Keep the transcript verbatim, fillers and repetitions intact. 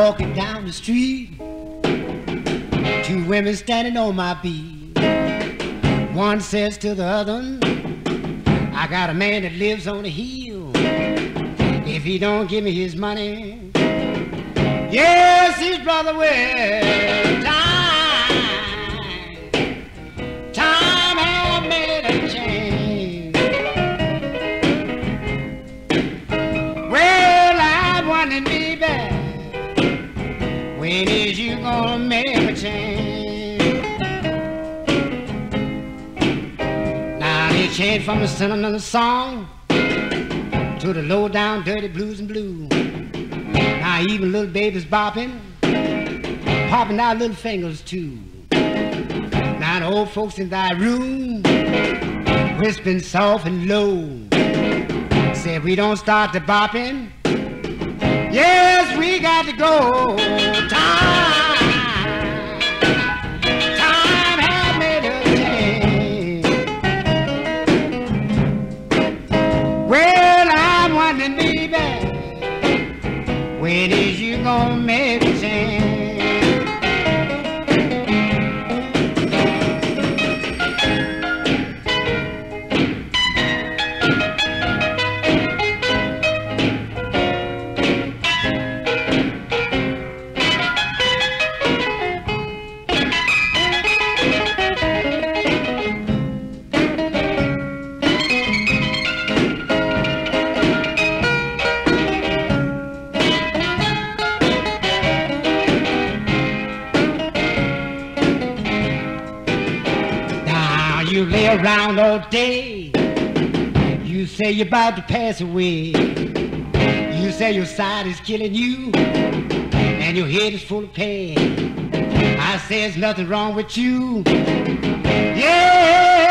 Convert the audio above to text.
walking down the street, two women standing on my beat. One says to the other, I got a man that lives on the hill. If he don't give me his money, yes, his brother will. Time, time has made a change. Well, I'm wondering, baby, when is you gonna make a change? Now they changed from the sentimental song to the low down dirty blues and blue. Now even little babies bopping, popping out little fingers too. Now the old folks in thy room, whispering soft and low, say if we don't start the bopping, yes, we got to go. Time, time has made a change. Well, I'm wondering, baby, when is you gonna make a change? You lay around all day, you say you're about to pass away. You say your side is killing you, and your head is full of pain. I say there's nothing wrong with you. Yeah.